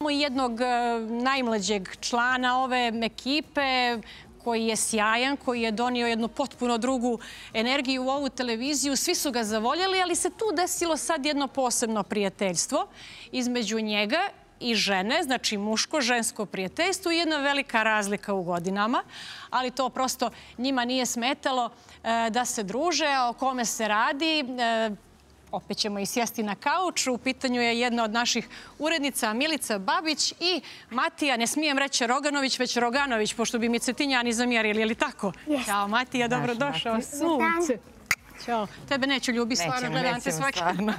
jednog najmlađeg člana ove ekipe koji je sjajan, koji je donio jednu potpuno drugu energiju u ovu televiziju. Svi su ga zavoljeli, ali se tu desilo sad jedno posebno prijateljstvo između njega i žene, znači muško-žensko prijateljstvo i jedna velika razlika u godinama, ali to prosto njima nije smetalo da se druže. O kome se radi? Opet ćemo i sjesti na kauč. U pitanju je jedna od naših urednica Milica Babić i Matija, ne smijem reći Roganović, već Roganović, pošto bi mi Cetinjani zamjerili, je li tako? Ćao Matija, dobrodošao. Sunce. Ćao. Tebe neću ljubi, stvarno, gledam te svaki.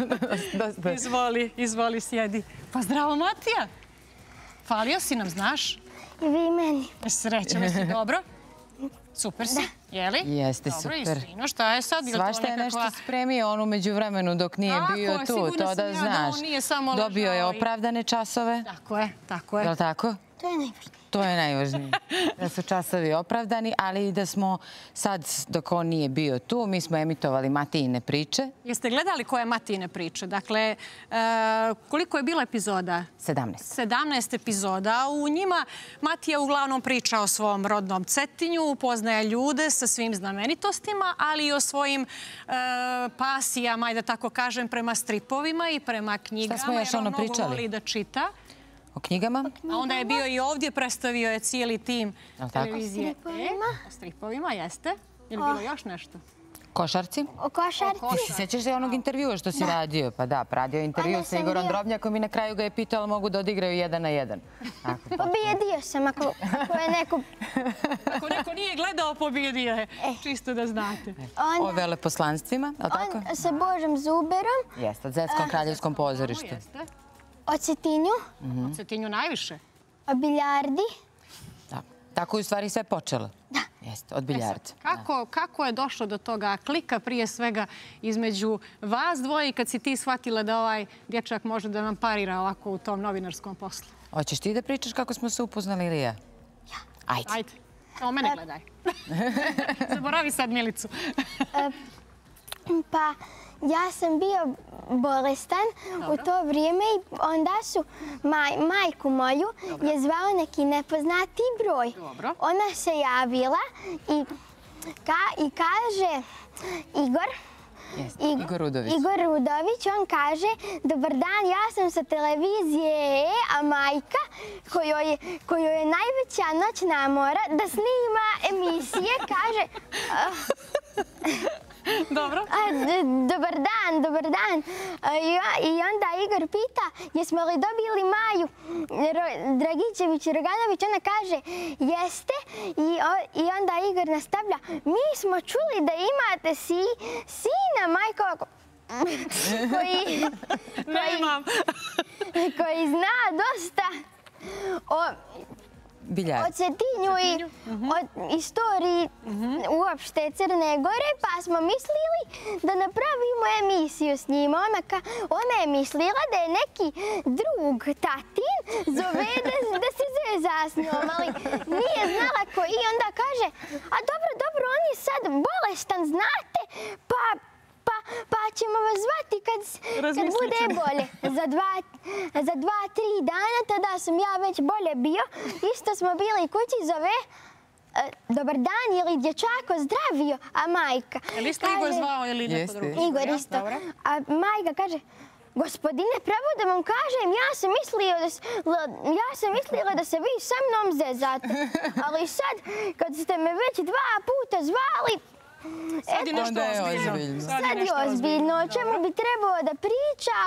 Izvoli, sjedi. Pa zdravo Matija. Falio si nam, znaš? I vi meni. Srećemo se, dobro? Super si, jeli? Jeste, super. Dobro, Istino, šta je sad? Svašta je nešto spremio on umeđu vremenu dok nije bio tu, to da znaš. Dobio je opravdane časove. Tako je. Je li tako? To je najvažnije. To je najvažnije. Da su časovi opravdani, ali i da smo sad, dok on nije bio tu, mi smo emitovali Matijine priče. Jeste gledali koje Matijine priče? Dakle, koliko je bilo epizoda? 17. 17 epizoda. U njima Matija uglavnom priča o svom rodnom Cetinju, upoznaje ljude sa svim znamenitostima, ali i o svojim pasijama, da tako kažem, prema stripovima i prema knjigama. Šta smo još ono pričali? Jer on mnogo voli da čita. O knjigama? A onda je bio i ovdje, predstavio je cijeli tim televizije. O stripovima? O stripovima, jeste. Je li bilo još nešto? Košarci? O košarci? Sjećaš se onog intervjua što si radio? Pa da, radio intervju sa Igorom Drobnjakom i na kraju ga je pitao ali mogu da odigraju 1 na 1. Pobjedio sam ako je neko... Ako neko nije gledao, pobjedio je. Čisto da znate. O veleposlanstvima, je li tako? Sa Božom Zuberom. Jeste, o Zetskom kraljevskom pozorištu. O Cetinju. O Cetinju najviše. O biljardi. Da. Tako je u stvari sve počelo. Da. Jeste, od biljarda. Kako je došlo do toga klika prije svega između vas dvoje i kad si ti shvatila da ovaj dječak može da nam parira ovako u tom novinarskom poslu? Hoćeš ti da pričaš kako smo se upoznali ili ja? Ja. Ajde. Samo mene gledaj. Zaboravi sad Milicu. Pa ja sam bio bolestan u to vrijeme i onda su majku moju je zvao neki nepoznati broj. Ona se javila i kaže Igor Rudović. Igor Rudović, on kaže: dobar dan, ja sam sa televizije, a majka kojoj je najveća noćna mora da snima emisije, kaže... Dobro. Dobar dan. I onda Igor pita jesmo li dobili Maju Dragičević-Roganović. Ona kaže jeste. I onda Igor nastavlja: mi smo čuli da imate sina, majko, koji zna dosta o Cetinju i o istoriji uopšte Crne Gore, pa smo mislili da napravimo emisiju s njima. Ona je mislila da je neki drug tatin zove da se zeza s njom, ali nije znala koji. I onda kaže: a dobro, on je sad bolestan, znate, pa ćemo vas zvati kad bude bolje. Za 2-3 dana, tada sam ja već bolje bio. Isto smo bili kući, zove: dobar dan, je li dječako zdravio? A majka... Je li isto Igor zvao ili neko drugo? Igor isto. A majka kaže: gospodine, pravo da vam kažem, ja sam mislila da se vi sa mnom zezate. Ali sad, kad ste me već 2 puta zvali, sad je nešto ozbiljno. Sad je ozbiljno. O čemu bi trebao da priča?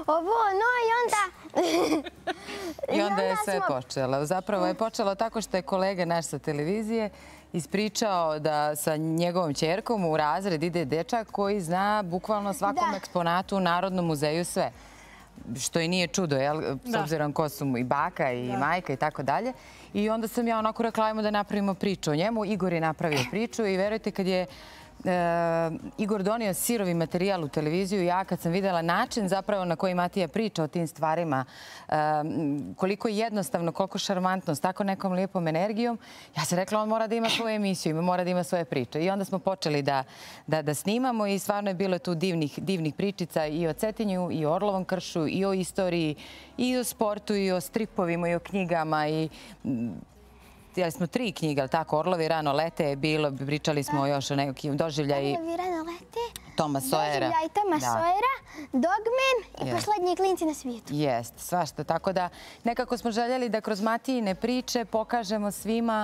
I onda je sve počelo. Zapravo je počelo tako što je kolega naš sa televizije ispričao da sa njegovom ćerkom u razred ide dečak koji zna bukvalno svakom eksponatu u Narodnom muzeju sve. Što i nije čudo, s obzirom ko su mu i baka i majka i tako dalje. I onda sam ja onako rekla: ajmo da napravimo priču o njemu. Igor je napravio priču i verujte, kad je Igor donio sirovi materijal u televiziju. Ja kad sam videla način zapravo na koji Matija priča o tim stvarima, koliko je jednostavno, koliko šarmantno, s tako nekom lijepom energijom, ja sam rekla on mora da ima svoju emisiju, mora da ima svoje priče. I onda smo počeli da snimamo i stvarno je bilo tu divnih pričica i o Cetinju, i o Orlovom kršu, i o istoriji, i o sportu, i o stripovima, i o knjigama. Jeli smo 3 knjige, ali tako? Orlovi rano lete je bilo, pričali smo još o nekim doživljaju. Orlovi rano lete, Toma Sojera. Doživljaj Toma Sojera, Dogmen i Poslednji klinci na svijetu. Jest, svašta. Tako da nekako smo željeli da kroz Matijine priče pokažemo svima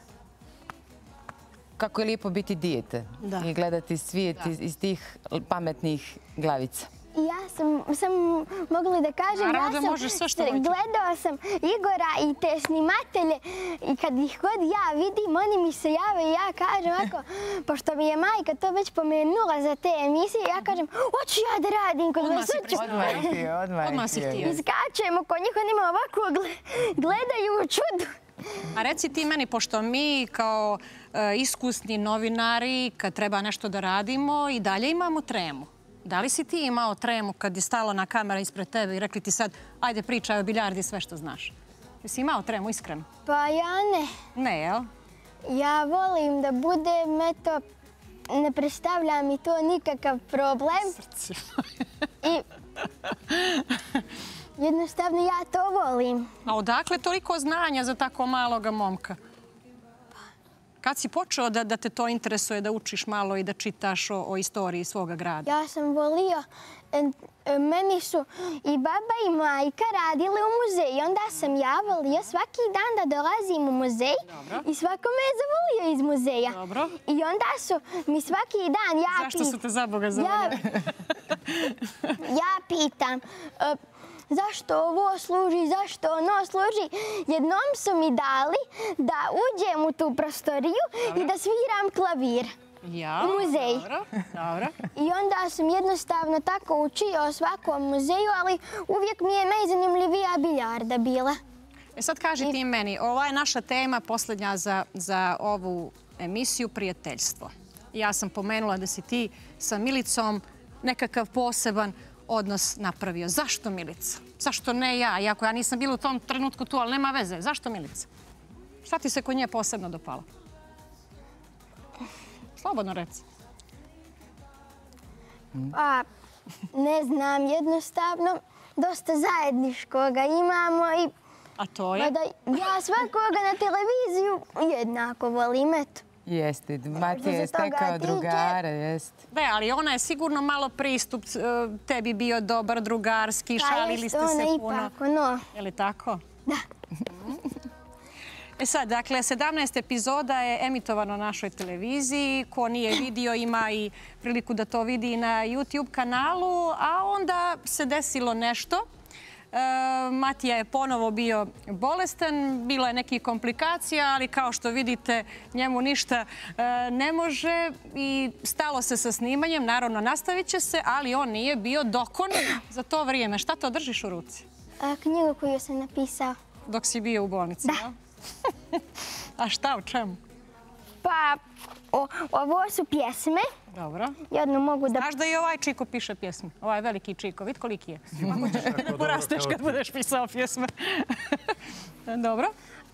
kako je lijepo biti dijete i gledati svijet iz tih pametnih glavica. Ja sam mogla da kažem, gledala sam Igora i te snimatelje i kad ih god ja vidim, oni mi se jave i ja kažem ovako, pošto mi je majka to već pomenula za te emisije, ja kažem, hoću ja da radim kod vas, hoću. Odmah si htio. Iskačemo kod njih, oni me ovako gledaju u čudu. A reci ti meni, pošto mi kao iskusni novinari, kad treba nešto da radimo, i dalje imamo tremu. Da li si ti imao tremu kad je stala na kamera ispred tebe i rekli ti sad, ajde pričaj o biljardi sve što znaš? Jesi imao tremu, iskreno? Pa ja ne. Ne, jel? Ja volim da budem, eto, ne predstavlja mi to nikakav problem. Srce. I jednostavno ja to volim. A odakle toliko znanja za tako maloga momka? Kad si počeo da te to interesuje, da učiš malo i da čitaš o istoriji svoga grada? Ja sam volio, meni su i baba i majka radile u muzeji. Onda sam ja volio svaki dan da dolazim u muzej i svako me je zavolio iz muzeja. I onda su mi svaki dan ja pitam... Zašto su te za Boga zavolili? Ja pitam... Zašto ovo služi, zašto ono služi. Jednom su mi dali da uđem u tu prostoriju i da sviram klavir u muzeji. I onda sam jednostavno tako učio o svakom muzeju, ali uvijek mi je najzanimljivija biljarda bila. Sad kaži ti meni, ova je naša tema posljednja za ovu emisiju, prijateljstvo. Ja sam pomenula da si ti sa Milicom nekakav poseban odnos napravio. Zašto Milica? Zašto ne ja? Iako ja nisam bila u tom trenutku tu, ali nema veze. Zašto Milica? Šta ti se kod nje posebno dopalo? Slobodno reci. Pa, ne znam, jednostavno, dosta zajedniškoga imamo i... A to je? Ja svakoga na televiziju jednako volim, eto. Jeste, Matija je stekao drugara, jeste. Ne, ali ona je sigurno malo pristup tebi bio dobar, drugarski, šalili ste se puno. Pa jeste, ona ipak, ono. Je li tako? Da. E sad, dakle, 17 epizoda je emitovano na našoj televiziji. Ko nije vidio ima i priliku da to vidi na YouTube kanalu, a onda se desilo nešto. Matija je ponovo bio bolestan, bilo je nekih komplikacija, ali kao što vidite njemu ništa ne može i stalo se sa snimanjem. Naravno, nastavit će se, ali on nije bio dokon za to vrijeme. Šta to držiš u ruci? Knjigu koju sam napisao. Dok si bio u bolnici, da? A šta, u čemu? Pa, ovo su pjesme. Dobro. Jednu mogu da... Znaš da i ovaj Čiko piše pjesme? Ovaj veliki Čiko. Vid koliki je. Kako ćeš da porasteš kad budeš pisao pjesme. Dobro.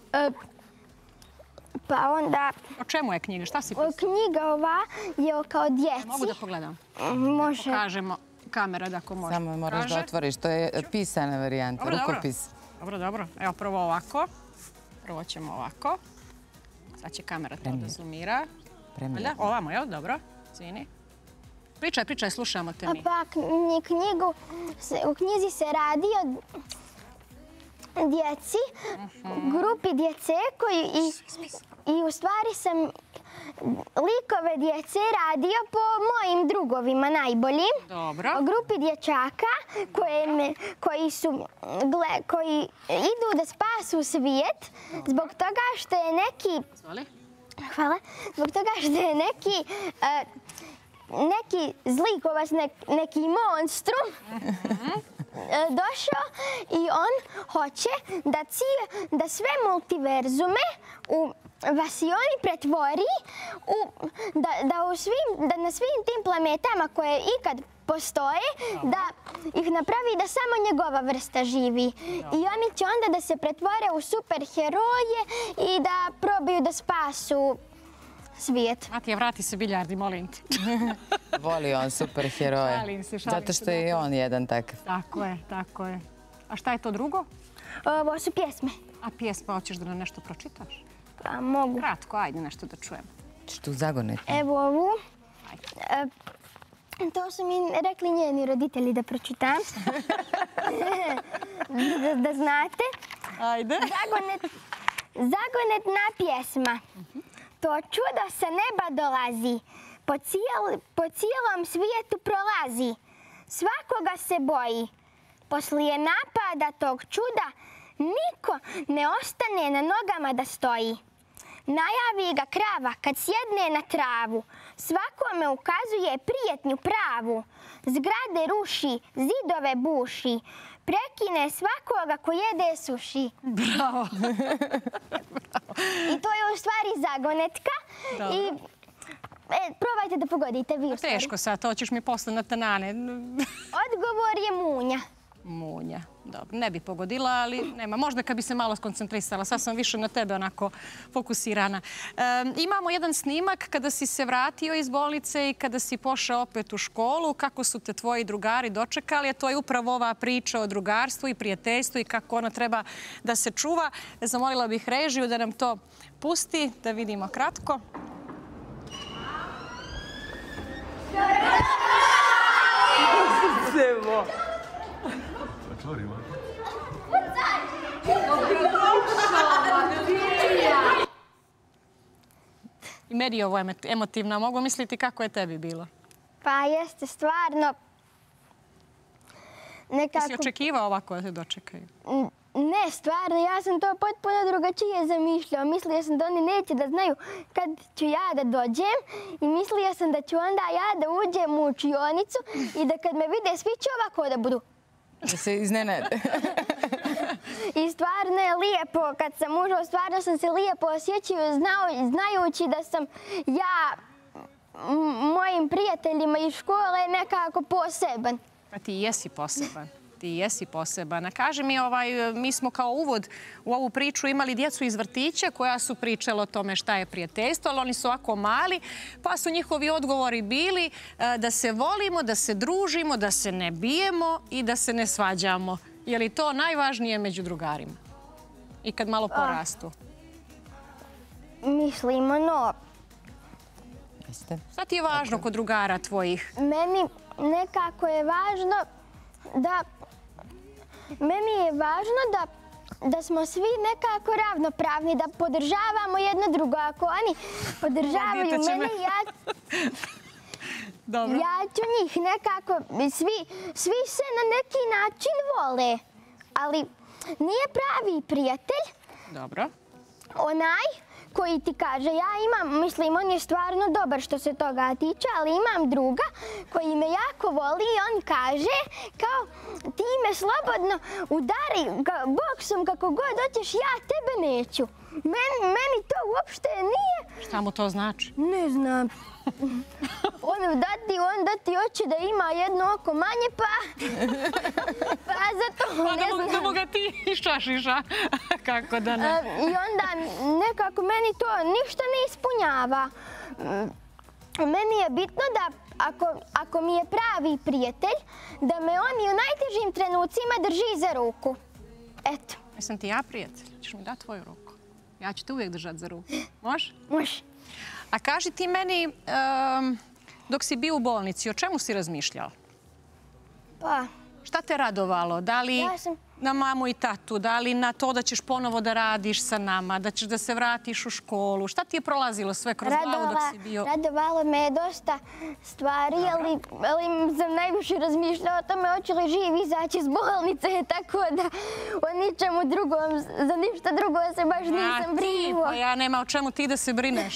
Pa onda... O čemu je knjiga? Šta si pisao? Knjiga ova je kao djeci. Mogu da pogledam? Može. Pokažemo kamera da ako može. Samo moraš da otvoriš. To je pisana varijanta, rukopis. Dobro. Evo prvo ovako. Prvo ćemo ovako. Sad će kamera to da zoomira. Ovamo, jel? Dobro. Zvini. Pričaj, slušamo te mi. Pa u knjizi se radi o djeci, grupi djece i u stvari sam likove djece radio po mojim drugovima najboljim. Dobro. O grupi dječaka koji idu da spasu svijet zbog toga što je neki... Hvala. Zbog toga što je neki zlikovac, neki monstrum došao i on hoće da sve multiverzume vas i oni pretvori da na svim tim planetama koje ikad postoje, da ih napravi da samo njegova vrsta živi. I oni će onda da se pretvore u superheroje i da probaju da spasu svijet. Matija, vrati se biljardi, molim ti. Voli on superheroje. Šalim se. Zato što je i on jedan takav. Tako je. A šta je to drugo? Ovo su pjesme. A pjesma, hoćeš da nam nešto pročitaš? Pa mogu. Kratko, ajde nešto da čujem. Što zagoneti? Evo ovu. To su mi rekli njeni roditelji da pročitam. Da znate. Ajde. Zagonetna pjesma. To čudo sa neba dolazi. Po cijelom svijetu prolazi. Svakoga se boji. Poslije napada tog čuda niko ne ostane na nogama da stoji. Najavi ga krava kad sjedne na travu. Svakome ukazuje prijetnju pravu. Zgrade ruši, zidove buši. Prekine svakoga ko jede suši. Bravo. I to je u stvari zagonetka. I probajte da pogodite vi. Teško sad, to ćeš mi posle na tanane. Odgovor je munja. Munja. Dobro, ne bi pogodila, ali nema. Možda kad bi se malo skoncentrisala. Sad sam više na tebe onako fokusirana. Imamo jedan snimak kada si se vratio iz bolnice i kada si pošao opet u školu. Kako su te tvoji drugari dočekali? A to je upravo ova priča o drugarstvu i prijateljstvu i kako ona treba da se čuva. Zamolila bih režiju da nam to pusti, da vidimo kratko. Evo. I meni je ovo emotivno. Mogu misliti kako je tebi bilo? Pa jeste stvarno nekako... Ti si očekivao ovako da te dočekaju? Ne, stvarno, ja sam to potpuno drugačije zamišljao. Mislila sam da oni neće da znaju kad ću ja da dođem i mislila sam da ću onda ja da uđem u učionicu i da kad me vide svi će ovako da budu. Da se iznenade. I stvarno je lijepo. Kad sam ušao, stvarno sam se lijepo osjećao znajući da sam ja mojim prijateljima iz škole nekako poseban. Pa ti jesi poseban. Ti jesi poseban. A kaži mi, mi smo kao uvod u ovu priču imali djecu iz vrtića koja su pričala o tome šta je prijateljstvo, ali oni su ovako mali, pa su njihovi odgovori bili da se volimo, da se družimo, da se ne bijemo i da se ne svađamo. Je li to najvažnije među drugarima? I kad malo porastu? Mislimo, no... Šta ti je važno kod drugara tvojih? Meni nekako je važno da... Meni je važno da smo svi nekako ravnopravni, da podržavamo jedno drugo. Ako oni podržavaju mene, ja ću njih nekako... Svi se na neki način vole, ali nije pravi prijatelj. Dobro. Onaj koji ti kaže, ja imam, mislim, on je stvarno dobar što se toga tiče, ali imam druga koji me jako voli i on kaže kao ti me slobodno udari boksom kako god hoćeš, ja tebe neću. Meni to uopšte nije... Šta mu to znači? Ne znam. On da ti hoće da ima jedno oko manje, pa zato ne znam. Da mu ga ti išašiš, a? Kako da ne? I onda nekako meni to ništa ne ispunjava. Meni je bitno da ako mi je pravi prijatelj, da me on i u najtežim trenucima drži za ruku. Eto. Jesam ti ja prijatelj? Ćeš mi dati tvoju ruku? Ja ću te uvijek držati za ruku. Može? Može. A kaži ti meni, dok si bio u bolnici, o čemu si razmišljao? Pa... Šta te radovalo? Da li na mamu i tatu? Da li na to da ćeš ponovo da radiš sa nama? Da ćeš da se vratiš u školu? Šta ti je prolazilo sve kroz glavu dok si bio... Radovalo me je dosta stvari, ali sam najviše razmišljala o tome hoće li živ izaći iz bolnice, tako da o ničemu drugom, za ništa drugo se baš nisam brinula. Pa ja nema o čemu ti da se brineš.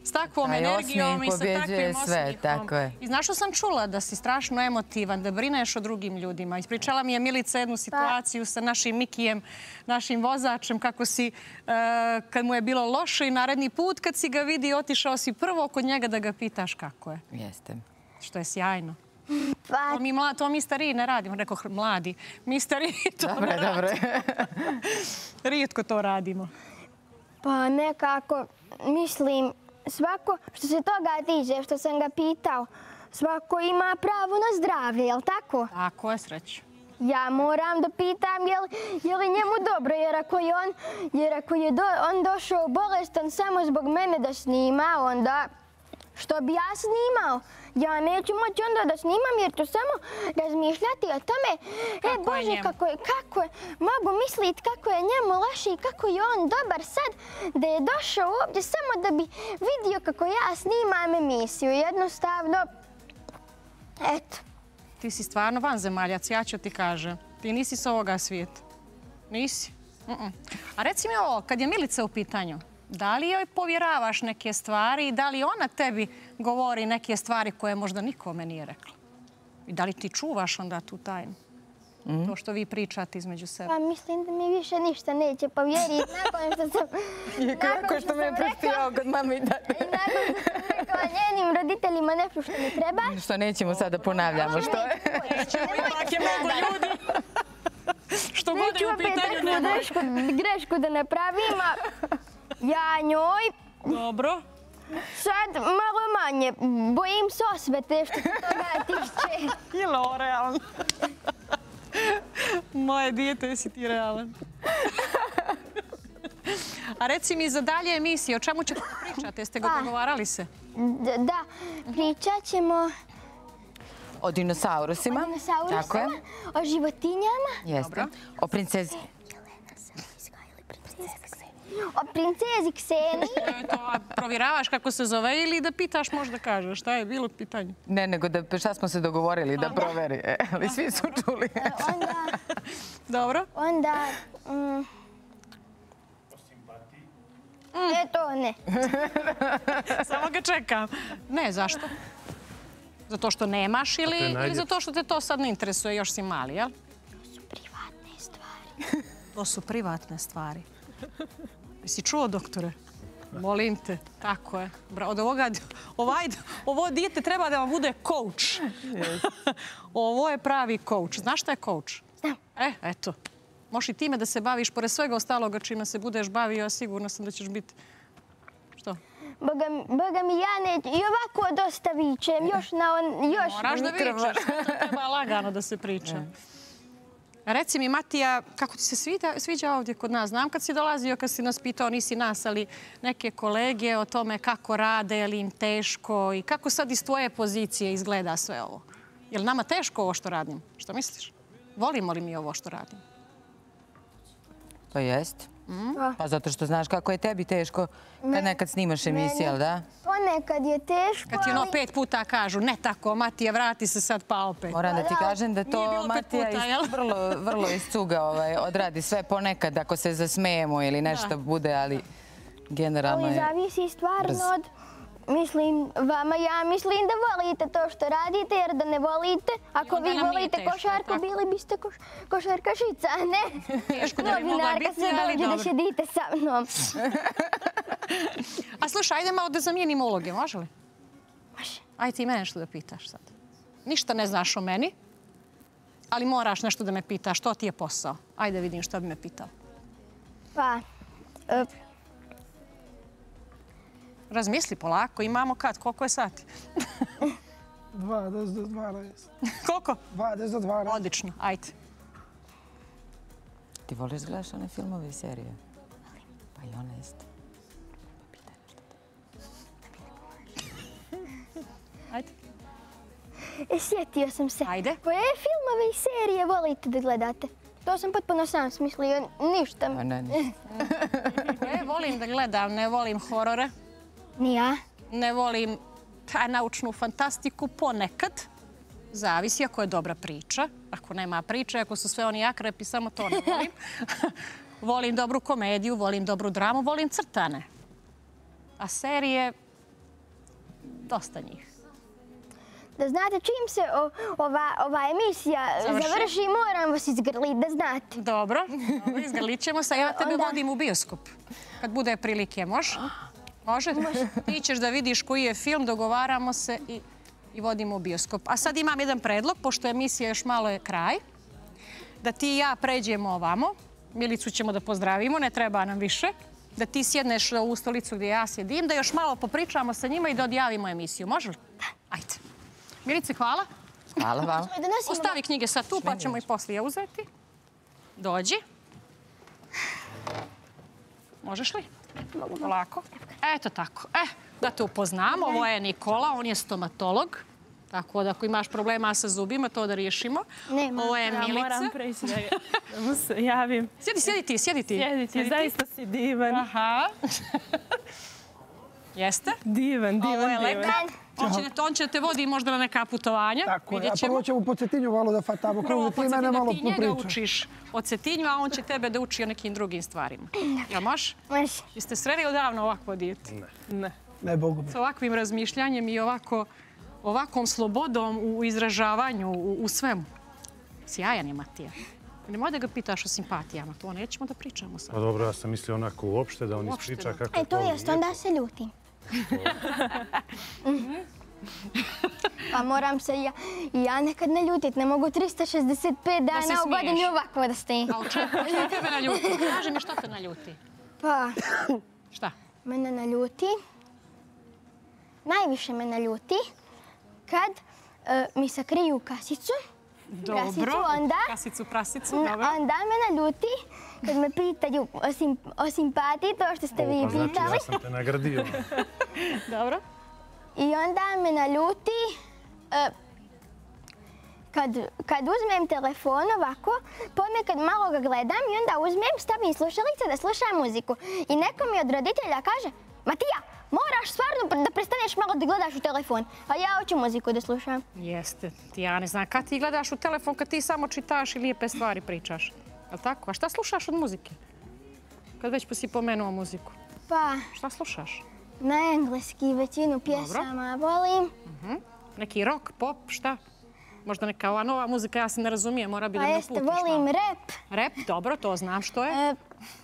S takvom energijom i sa takvim osmijehom. I znaš što sam čula? Da si strašno emotivan, da brineš o drugim ljudima. Ispričala mi je Milica jednu situaciju sa našim Mikijem, našim vozačem, kako si, kad mu je bilo loše i naredni put kad si ga vidi, otišao si prvo kod njega da ga pitaš kako je. Jeste. Što je sjajno. To mi stariji ne radimo. Rekao mladi. Mi stariji to ne radimo. Dobre. Rijetko to radimo. Pa nekako, mislim, svako što se toga tiče, što sam ga pitao, svako ima pravo na zdravlje, jel' tako? Tako je, sreću. Ja moram da pitam je li njemu dobro, jer ako je on došao bolestan samo zbog mene da snima, onda što bi ja snimao? Ja neću moći onda da snimam jer ću samo razmišljati o tome. Bože, kako je, mogu misliti kako je njemu loše i kako je on dobar sad da je došao ovdje samo da bi vidio kako ja snimam emisiju. Jednostavno, eto. Ti si stvarno vanzemaljac, ja ću ti kažem. Ti nisi s ovoga svijeta. Nisi. A reci mi ovo, kad je Milica u pitanju, da li joj povjeravaš neke stvari i da li ona tebi govori neke stvari koje možda nikome nije rekla? I da li ti čuvaš onda tu tajnu? To što vi pričate između sebe. Pa mislim da mi više ništa neće povjeriti nakon što sam... Kako što me je pustio kod mame i tate? Nakon što sam rekla njenim roditeljima nešto što mi treba. Što nećemo sada ponavljamo, što je? Nećemo, ipak je mnogo ljudi. Što god je u pitanju nema. Neću opet grešku da napravim, a ja njoj... Dobro. Sad malo manje. Bojim se osvete što se toga tiče. Ilo, realno. Moje dijete, jesi ti realan. A reci mi za dalje emisije, o čemu ćete pričati? Jeste ga dogovarali se? Da, pričat ćemo... O dinosaurusima. O dinosaurusima, o životinjama. Jeste. O princezi. O princezi Kseniji. Provjeravaš kako se zove ili da pitaš možda kažeš? Šta je bilo pitanje? Ne, nego šta smo se dogovorili da proveri. Ali svi su čuli. Dobro. Onda... To ne. Samo ga čekam. Ne, zašto? Zato što nemaš ili zato što te to sad ne interesuje, još si mali, jel? To su privatne stvari. To su privatne stvari. Jesi čuo, doktore? Molim te. Tako je. Od ovo dijete treba da vam bude coach. Ovo je pravi coach. Znaš šta je coach? Znam. Eto. Možeš i time da se baviš, pored svega ostaloga čime se budeš bavio, sigurno sam da ćeš biti... Što? Boga mi ja neću. I ovako dosta vičem. Moraš da vičeš. To treba lagano da se priča. Reci mi, Matija, kako ti se sviđa ovdje kod nas? Znam kad si dolazio, kad si nas pitao, nisi nas, ali neke kolege o tome kako rade, je li im teško i kako sad iz tvoje pozicije izgleda sve ovo? Je li nama teško ovo što radim? Što misliš? Volimo li mi ovo što radim? Pa jest. Pa zato što znaš kako je tebi teško kad nekad snimaš emisiju, jel da? Ponekad je teško, kad ti 5 puta kažu, ne tako, Matija, vrati se sad pa opet. Moram da ti kažem da to Matija vrlo iz cuga odradi sve ponekad ako se zasmejemo ili nešto bude, ali generalno je... Zavisi stvarno od... Ja mislim da volite to što radite, jer da ne volite, ako vi volite košarku, bili biste košarkašica, a ne novinarka se dođe da šedite sa mnom. A slušaj, ajde malo da zamijenimo uloge, može li? Može. Ajde ti mene nešto da pitaš sad. Ništa ne znaš o meni, ali moraš nešto da me pitaš. To ti je posao. Ajde vidim što bi me pitao. Pa... Razmisli polako, imamo kad? Koliko je sati? 20 do 12. Koliko? 20 do 12. Odlično, ajde. Ti voliš gledaš one filmove i serije? Pa i ona isto. Pitaj nešto. Ajde. Sjetio sam se. Ajde. Koje filmove i serije volite da gledate? To sam potpuno sam smislio, ništa. Ne. Volim da gledam, ne volim horore. Ni ja. Ne volim naučnu fantastiku ponekad. Zavisi ako je dobra priča. Ako nema priče, ako su sve oni akrepi, samo to ne volim. Volim dobru komediju, volim dobru dramu, volim crtane. A serije, dosta njih. Da znate, čim se ova emisija završi, moram vas izgrliti, da znate. Dobro, izgrlit ćemo se. Ja tebe vodim u bioskop. Kad bude prilike, može? Može? Ti ćeš da vidiš koji je film, dogovaramo se i vodimo u bioskop. A sad imam jedan predlog, pošto emisija još malo je kraj, da ti i ja pređemo ovamo. Milicu ćemo da pozdravimo, ne treba nam više. Da ti sjedneš u stolicu gdje ja sjedim, da još malo popričamo sa njima i da odjavimo emisiju. Može li? Da. Ajde. Milice, hvala. Hvala vam. Ostavi knjige sad tu, pa ćemo i poslije uzeti. Dođi. Možeš li? Polako. Eto tako. Da te upoznamo. Ovo je Nikola, on je stomatolog. Tako da ako imaš problema sa zubima, to da riješimo. Ovo je Milica. Ja moram preći da mu se javim. Sjedi ti. Sjedi ti, zaista si divan. Aha. Jeste? Divan. Ovo je lekar. On će te vodi možda na neka putovanja. Tako je, a prvo ćemo po Cetinju malo da fatamo krug, da ti mene malo popričaš. Ti njega popričaš. učiš o Cetinju, a on će tebe da uči o nekim drugim stvarima. Jel može? Može. Jeste sreli odavno ovakvo dijete? Ne. Ne, Bogu mi. S ovakvim razmišljanjem i ovakvom slobodom u izražavanju, u svemu. Sjajan je Matija. Nemoj da ga pitaš o simpatijama, to nećemo da pričamo sad. Pa dobro, ja sam mislio onako uopšte da on ispriča kako to To jest, onda se ljutim. Pa moram se i ja nekad naljutit. Ne mogu 365 dana u godini ovako da stojim. A što tebe naljuti? Kaži mi što te naljuti. Pa, Šta? mene naljuti, najviše me naljuti kad mi sakriju kasicu. Dobro, kasicu, prasicu, dobro. Onda me naljuti kad me pitaju o simpatiji, to što ste vi pitali. Znači, ja sam te nagradio. Dobro. I onda me naljuti kad uzmem telefon ovako, ponekad malo ga gledam i onda uzmem, stavim slušalice da slušam muziku. I neko mi od roditelja kaže, Matija, moraš stvarno da prestaneš malo da gledaš u telefon. A ja hoću muziku da slušam. Jeste. Ja ne znam kad ti gledaš u telefon, kad ti samo čitaš i lijepe stvari pričaš. Je li tako? A šta slušaš od muzike? Kad već si pomenuo muziku. Pa, Šta slušaš? na engleski većinu pjesama volim. Neki rock, pop, šta? Možda neka ova nova muzika, ja se ne razumijem, mora bi da Pa me jeste, putiš volim malo. rap. Rap, dobro, to znam što je.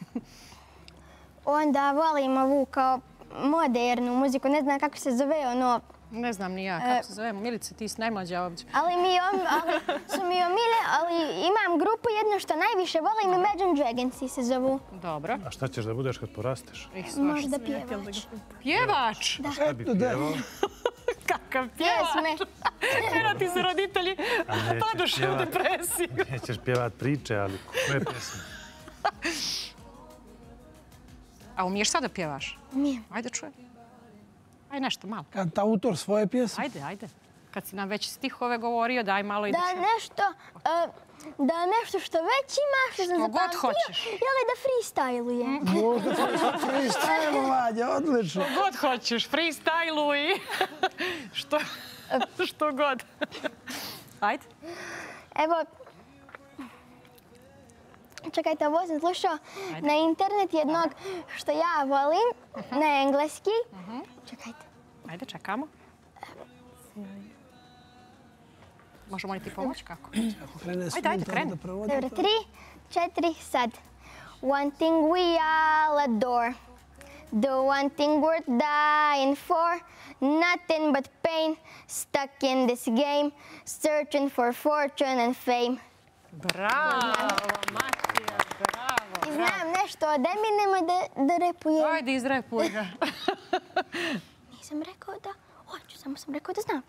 Onda volim ovu kao modernu muziku, ne znam kako se zove ono. Ne znam ni ja kako se zovemo. Milice, ti si najmlađa ovdje. Ali su mi omile, ali imam grupu jednu što najviše volim, Imagine Dragonsi se zovu. Dobro. A šta ćeš da budeš kad porasteš? Možda pjevač. Pjevač! Šta bi pjevao? Kakav pjevač! Pjesme. Kada ti se roditelji padoše u depresiju. Nećeš pjevat priče, ali koje pjesme? A umiješ sad da pjevaš? Umijem. Ajde čujem. Ajde nešto malo. Kad autor svoje pjesme. Ajde. Kad si nam već stihove govorio, daj malo i da čujem. Da nešto što već imaš, što sam god zapamtio, hoćeš. ili da freestyluje. Možda freestyle, Vanja, odlično. Što god hoćeš, freestyluj. Što god. Ajde. Evo, čekajte, ovo sam slušao na internet jednog što ja volim, na engleski. Čekajte. Ajde, čekamo. Možemo li ti pomoći kako? Ajde, kreni. Dobro, 3, 4, sad. One thing we all adore. The one thing worth dying for. Nothing but pain. Stuck in this game. Searching for fortune and fame. Bravo, Matija, bravo. I znam nešto od Eminema da repujem. Ajde, izrepuj ga. Nisam rekao da hoću, samo sam rekao da znam.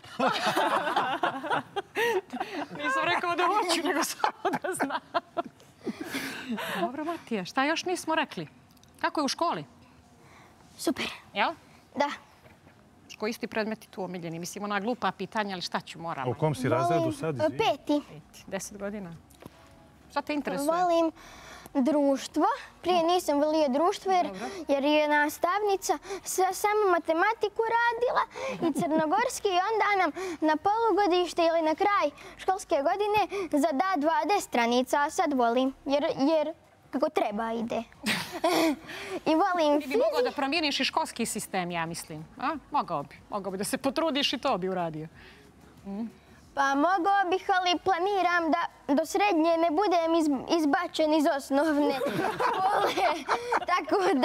Nisam rekao da hoću, nego samo da znam. Dobro, Matija, šta još nismo rekli? Kako je u školi? Super. Jel? Da. Koji su ti predmeti tu omiljeni? Mislim, ona glupa pitanja, ali šta ću moramo? U kom si razredu sad, izvini? 5. 10 godina. Šta te interesuje? Volim društvo. Prije nisam volio društvo jer je nastavnica samo matematiku radila i crnogorski i onda nam na polugodište ili na kraj školske godine zada 20 stranica, a sad volim jer kako treba ide. I volim Ti bi mogao da promijeniš i školski sistem, ja mislim. Mogao bi. Mogao bi da se potrudiš i to bi uradio. Pa mogao bih, ali planiram da do srednje ne budem izbačen iz osnovne škole. Tako da...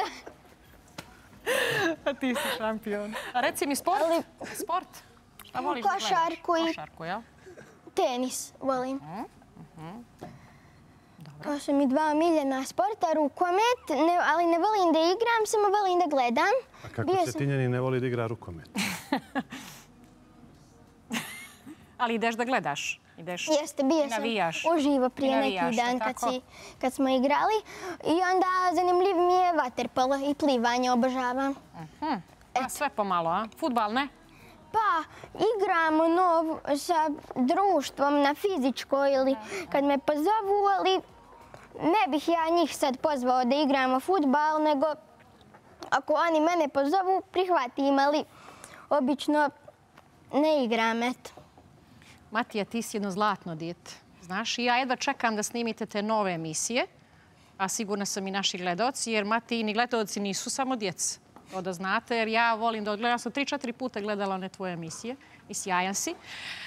A ti si šampion. A reci mi sport? Sport? Šta voliš da gledaš? Košarku i Košarku, jel? tenis volim. To su mi dva omiljena sporta. Rukomet, ali ne volim da igram, samo volim da gledam. A kako Cetinjanin ne voli da igra rukomet? Ali ideš da gledaš? Jeste, bio sam uživo prije neki dan kad smo igrali. I onda zanimljiv mi je vaterpolo i plivanje, obožavam. A sve pomalo, a? Fudbal, ne? Pa, igramo sa društvom na fizičkoj ili kad me pozovu, ali ne bih ja njih sad pozvao da igramo fudbal, nego ako oni mene pozovu, prihvatim, ali obično ne igram, eto. Matija, ti si jedno zlatno dijete. Znaš, i ja jedva čekam da snimite te nove emisije, a sigurna sam i naši gledaoci, jer Matijini gledaoci nisu samo djeca. To da znate, jer ja volim da odgledam. Ja sam 3-4 puta gledala one tvoje emisije i sjajan si.